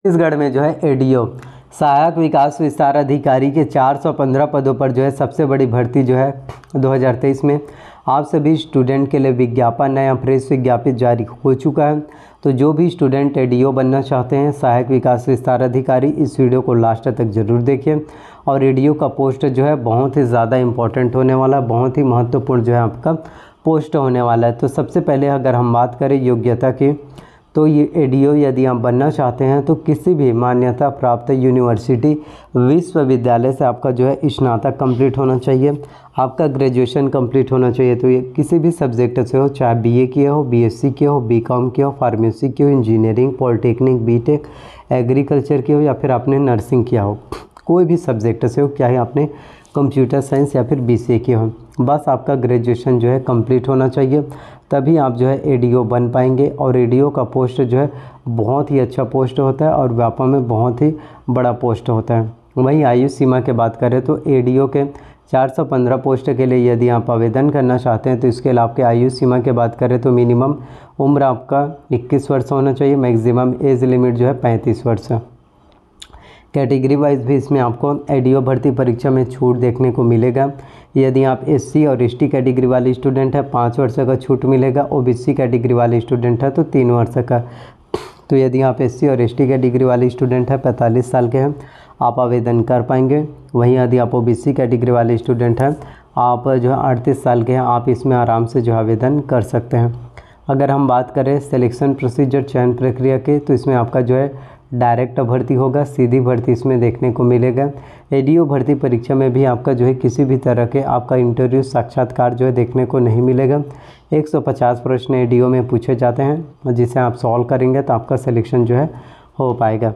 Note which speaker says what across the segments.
Speaker 1: छत्तीसगढ़ में जो है एडीओ सहायक विकास विस्तार अधिकारी के 415 पदों पर जो है सबसे बड़ी भर्ती जो है 2023 में आप सभी स्टूडेंट के लिए विज्ञापन नया प्रेस विज्ञापित जारी हो चुका है। तो जो भी स्टूडेंट एडीओ बनना चाहते हैं सहायक विकास विस्तार अधिकारी, इस वीडियो को लास्ट तक ज़रूर देखें। और एडीओ का पोस्ट जो है बहुत ही ज़्यादा इम्पोर्टेंट होने वाला, बहुत ही महत्वपूर्ण जो है आपका पोस्ट होने वाला है। तो सबसे पहले अगर हम बात करें योग्यता की, तो ये एडीओ यदि आप बनना चाहते हैं तो किसी भी मान्यता प्राप्त यूनिवर्सिटी विश्वविद्यालय से आपका जो है स्नातक कंप्लीट होना चाहिए, आपका ग्रेजुएशन कंप्लीट होना चाहिए। तो ये किसी भी सब्जेक्ट से हो, चाहे बीए किया हो, बीएससी किया हो, बीकॉम किया हो, फार्मेसी की हो, इंजीनियरिंग, पॉलिटेक्निक, बीटेक, एग्रीकल्चर की हो या फिर आपने नर्सिंग किया हो, कोई भी सब्जेक्ट से हो, क्या है आपने कंप्यूटर साइंस या फिर बीसीए किया हो, बस आपका ग्रेजुएशन जो है कंप्लीट होना चाहिए, तभी आप जो है एडीओ बन पाएंगे। और एडीओ का पोस्ट जो है बहुत ही अच्छा पोस्ट होता है और व्यापा में बहुत ही बड़ा पोस्ट होता है। वहीं आयु सीमा की बात करें तो एडीओ के 415 पोस्ट के लिए यदि आप आवेदन करना चाहते हैं तो इसके लिए आपके आयु सीमा की बात करें तो मिनिमम उम्र आपका 21 वर्ष होना चाहिए, मैक्सिमम एज लिमिट जो है 35 वर्ष है। कैटेगरी वाइज भी इसमें आपको एडीओ भर्ती परीक्षा में छूट देखने को मिलेगा। यदि आप एससी और एसटी कैटेगरी वाले स्टूडेंट है 5 वर्ष का छूट मिलेगा, ओबीसी कैटेगरी वाले स्टूडेंट है तो 3 वर्ष का। तो यदि आप एससी और एसटी कैटेगरी वाले स्टूडेंट है 45 साल के हैं आप आवेदन कर पाएंगे। वहीं यदि आप ओबीसी कैटेगरी वाले स्टूडेंट हैं आप जो है 38 साल के हैं, आप इसमें आराम से जो आवेदन कर सकते हैं। अगर हम बात करें सिलेक्शन प्रोसीजर चयन प्रक्रिया के, तो इसमें आपका जो है डायरेक्ट भर्ती होगा, सीधी भर्ती इसमें देखने को मिलेगा। एडीओ भर्ती परीक्षा में भी आपका जो है किसी भी तरह के आपका इंटरव्यू साक्षात्कार जो है देखने को नहीं मिलेगा। 150 प्रश्न एडीओ में पूछे जाते हैं जिसे आप सॉल्व करेंगे तो आपका सिलेक्शन जो है हो पाएगा।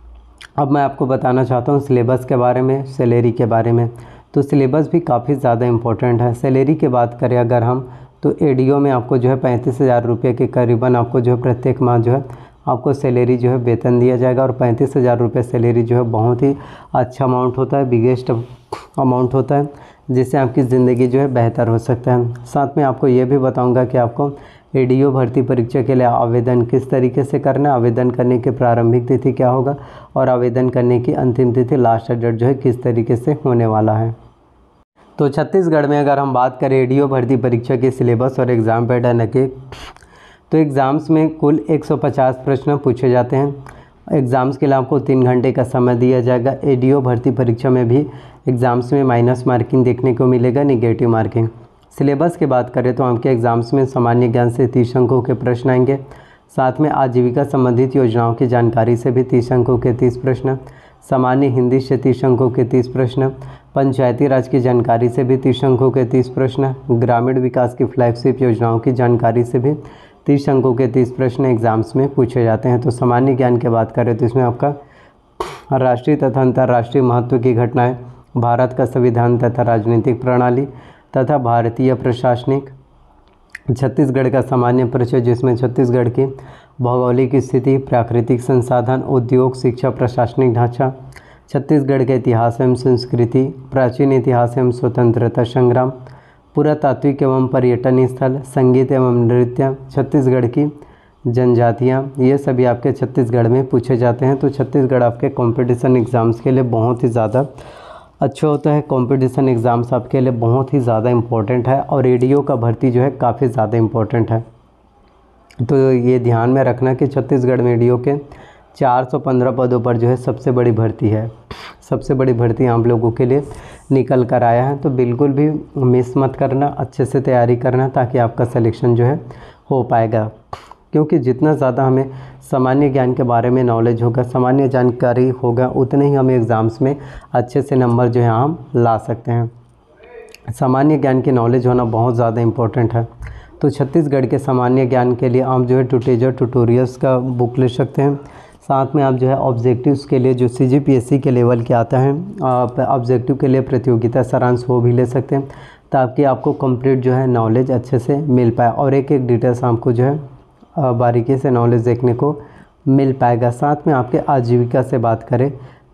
Speaker 1: अब मैं आपको बताना चाहता हूँ सिलेबस के बारे में, सैलरी के बारे में। तो सिलेबस भी काफ़ी ज़्यादा इम्पोर्टेंट है। सैलरी की बात करें अगर हम, तो एडीओ में आपको जो है 35,000 रुपये के करीबन आपको जो है प्रत्येक माह जो है आपको सैलरी जो है वेतन दिया जाएगा। और 35,000 रुपये सैलरी जो है बहुत ही अच्छा अमाउंट होता है, बिगेस्ट अमाउंट होता है, जिससे आपकी ज़िंदगी जो है बेहतर हो सकता है। साथ में आपको ये भी बताऊंगा कि आपको एडीओ भर्ती परीक्षा के लिए आवेदन किस तरीके से करना है, आवेदन करने की प्रारंभिक तिथि क्या होगा और आवेदन करने की अंतिम तिथि लास्ट डेट जो है किस तरीके से होने वाला है। तो छत्तीसगढ़ में अगर हम बात करें एडीओ भर्ती परीक्षा के सिलेबस और एग्ज़ाम पैटर्न के, तो एग्ज़ाम्स में कुल 150 प्रश्न पूछे जाते हैं। एग्ज़ाम्स के लिए आपको 3 घंटे का समय दिया जाएगा। एडीओ भर्ती परीक्षा में भी एग्ज़ाम्स में माइनस मार्किंग देखने को मिलेगा, निगेटिव मार्किंग। सिलेबस की बात करें तो आपके एग्ज़ाम्स में सामान्य ज्ञान से 30 अंकों के प्रश्न आएंगे, साथ में आजीविका संबंधित योजनाओं की जानकारी से भी 30 अंकों के 30 प्रश्न, सामान्य हिंदी से 30 अंकों के 30 प्रश्न, पंचायती राज की जानकारी से भी 30 अंकों के 30 प्रश्न, ग्रामीण विकास की फ्लैगशिप योजनाओं की जानकारी से भी 30 अंकों के 30 प्रश्न एग्ज़ाम्स में पूछे जाते हैं। तो सामान्य ज्ञान की बात करें तो इसमें आपका राष्ट्रीय तथा अंतर्राष्ट्रीय महत्व की घटनाएं, भारत का संविधान तथा राजनीतिक प्रणाली तथा भारतीय प्रशासनिक, छत्तीसगढ़ का सामान्य परिचय जिसमें छत्तीसगढ़ की भौगोलिक स्थिति, प्राकृतिक संसाधन, उद्योग, शिक्षा, प्रशासनिक ढांचा, छत्तीसगढ़ के इतिहास एवं संस्कृति, प्राचीन इतिहास एवं स्वतंत्रता संग्राम, पुरातात्विक एवं पर्यटन स्थल, संगीत एवं नृत्य, छत्तीसगढ़ की जनजातियाँ, ये सभी आपके छत्तीसगढ़ में पूछे जाते हैं। तो छत्तीसगढ़ आपके कंपटीशन एग्ज़ाम्स के लिए बहुत ही ज़्यादा अच्छा होता है। कंपटीशन एग्ज़ाम्स आपके लिए बहुत ही ज़्यादा इम्पोर्टेंट है और एडीओ का भर्ती जो है काफ़ी ज़्यादा इम्पोर्टेंट है। तो ये ध्यान में रखना कि छत्तीसगढ़ में एडीओ के 415 पदों पर जो है सबसे बड़ी भर्ती है, सबसे बड़ी भर्ती आप लोगों के लिए निकल कर आया है। तो बिल्कुल भी मिस मत करना, अच्छे से तैयारी करना ताकि आपका सिलेक्शन जो है हो पाएगा। क्योंकि जितना ज़्यादा हमें सामान्य ज्ञान के बारे में नॉलेज होगा, सामान्य जानकारी होगा, उतने ही हमें एग्ज़ाम्स में अच्छे से नंबर जो है हम ला सकते हैं। सामान्य ज्ञान की नॉलेज होना बहुत ज़्यादा इम्पोर्टेंट है। तो छत्तीसगढ़ के सामान्य ज्ञान के लिए आप जो है टूटेजर ट्यूटोरियल्स का बुक ले सकते हैं। साथ में आप जो है ऑब्जेक्टिव्स के लिए जो सीजीपीएससी के लेवल के आता है, आप ऑब्जेक्टिव के लिए प्रतियोगिता सारांश वो भी ले सकते हैं ताकि आपको कंप्लीट जो है नॉलेज अच्छे से मिल पाए और एक एक डिटेल्स आपको जो है बारीकी से नॉलेज देखने को मिल पाएगा। साथ में आपके आजीविका से बात करें,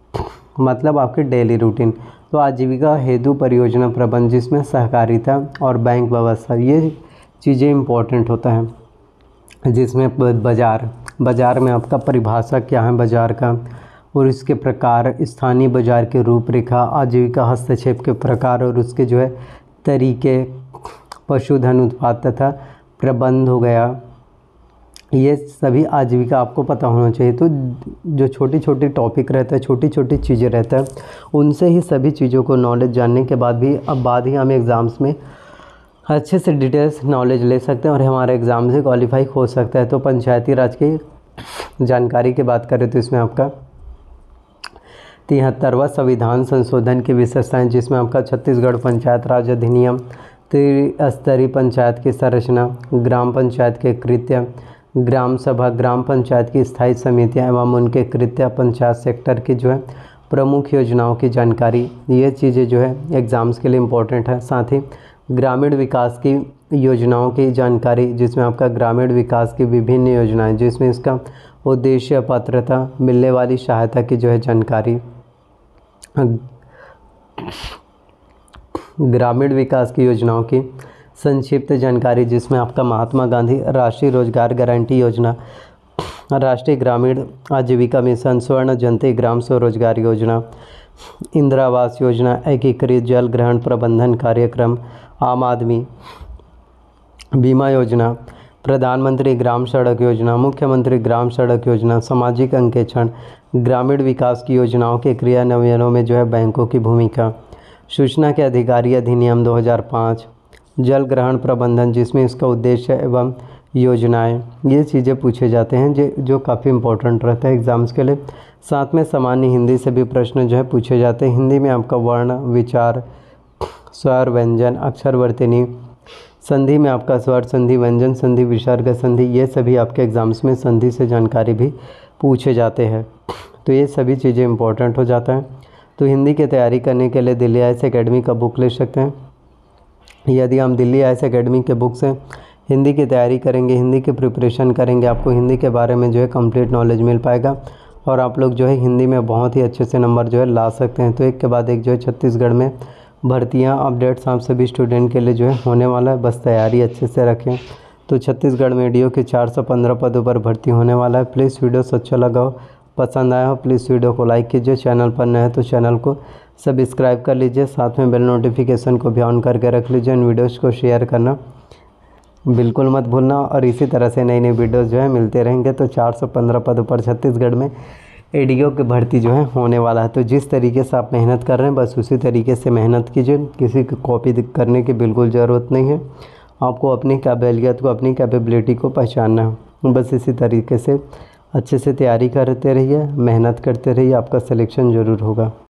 Speaker 1: मतलब आपके डेली रूटीन, तो आजीविका हेतु परियोजना प्रबंध जिसमें सहकारिता और बैंक व्यवस्था ये चीज़ें इम्पोर्टेंट होता है। जिसमें बाज़ार में आपका परिभाषा क्या है बाज़ार का, और इसके प्रकार, स्थानीय बाज़ार के रूपरेखा, आजीविका हस्तक्षेप के प्रकार और उसके जो है तरीके, पशुधन उत्पाद तथा प्रबंध हो गया, ये सभी आजीविका आपको पता होना चाहिए। तो जो छोटी छोटी टॉपिक रहता है, छोटी छोटी चीज़ें रहता है, उनसे ही सभी चीज़ों को नॉलेज जानने के बाद ही हम एग्ज़ाम्स में अच्छे से डिटेल्स नॉलेज ले सकते हैं और हमारे एग्ज़ाम से क्वालिफाई हो सकता है। तो पंचायती राज की जानकारी की बात करें तो इसमें आपका 73वां संविधान संशोधन की विशेषताएं, जिसमें आपका छत्तीसगढ़ पंचायत राज अधिनियम, त्रिस्तरीय पंचायत की संरचना, ग्राम पंचायत के कृत्य, ग्राम सभा, ग्राम पंचायत की स्थायी समितियां एवं उनके कृत्य, पंचायत सेक्टर की जो है प्रमुख योजनाओं की जानकारी, ये चीज़ें जो है एग्ज़ाम्स के लिए इम्पोर्टेंट है। साथ ही ग्रामीण विकास की योजनाओं की जानकारी, जिसमें आपका ग्रामीण विकास की विभिन्न योजनाएं, जिसमें इसका उद्देश्य, पात्रता, मिलने वाली सहायता की जो है जानकारी, ग्रामीण विकास की योजनाओं की संक्षिप्त जानकारी, जिसमें आपका महात्मा गांधी राष्ट्रीय रोजगार गारंटी योजना, राष्ट्रीय ग्रामीण आजीविका मिशन, स्वर्ण जयंती ग्राम स्वरोजगार योजना, इंदिरा आवास योजना, एकीकृत जल ग्रहण प्रबंधन कार्यक्रम, आम आदमी बीमा योजना, प्रधानमंत्री ग्राम सड़क योजना, मुख्यमंत्री ग्राम सड़क योजना, सामाजिक अंकेक्षण, ग्रामीण विकास की योजनाओं के क्रियान्वयनों में जो है बैंकों की भूमिका, सूचना के अधिकारी अधिनियम 2005, जल ग्रहण प्रबंधन, जिसमें इसका उद्देश्य एवं योजनाएं, ये चीज़ें पूछे जाते हैं जो काफ़ी इंपॉर्टेंट रहता है एग्ज़ाम्स के लिए। साथ में सामान्य हिंदी से भी प्रश्न जो है पूछे जाते हैं। हिंदी में आपका वर्ण, विचार, स्वर, व्यंजन, अक्षर, वर्तनी, संधि में आपका स्वर संधि, व्यंजन संधि, विसर्ग संधि, ये सभी आपके एग्ज़ाम्स में संधि से जानकारी भी पूछे जाते हैं। तो ये सभी चीज़ें इंपॉर्टेंट हो जाता है। तो हिंदी की तैयारी करने के लिए दिल्ली IAS एकेडमी का बुक ले सकते हैं। यदि हम दिल्ली IAS एकेडमी के बुक से हिंदी की तैयारी करेंगे, हिंदी की प्रिपरेशन करेंगे, आपको हिंदी के बारे में जो है कंप्लीट नॉलेज मिल पाएगा और आप लोग जो है हिंदी में बहुत ही अच्छे से नंबर जो है ला सकते हैं। तो एक के बाद एक जो है छत्तीसगढ़ में भर्तियां, अपडेट्स आप सभी स्टूडेंट के लिए जो है होने वाला है, बस तैयारी अच्छे से रखें। तो छत्तीसगढ़ में DO के 415 पदों पर भर्ती होने वाला है। प्लीज़ वीडियो अच्छा लगा हो, पसंद आया हो, प्लीज़ वीडियो को लाइक कीजिए। चैनल पर नए हैं तो चैनल को सब्सक्राइब कर लीजिए, साथ में बेल नोटिफिकेशन को भी ऑन करके रख लीजिए। इन वीडियोज़ को शेयर करना बिल्कुल मत भूलना और इसी तरह से नई नई वीडियोज़ जो है मिलते रहेंगे। तो 415 पदों पर छत्तीसगढ़ में ADO की भर्ती जो है होने वाला है। तो जिस तरीके से आप मेहनत कर रहे हैं बस उसी तरीके से मेहनत कीजिए, किसी की कॉपी करने की बिल्कुल ज़रूरत नहीं है। आपको अपनी काबिलियत को, अपनी कैपेबिलिटी को पहचानना है। बस इसी तरीके से अच्छे से तैयारी करते रहिए, मेहनत करते रहिए, आपका सिलेक्शन ज़रूर होगा।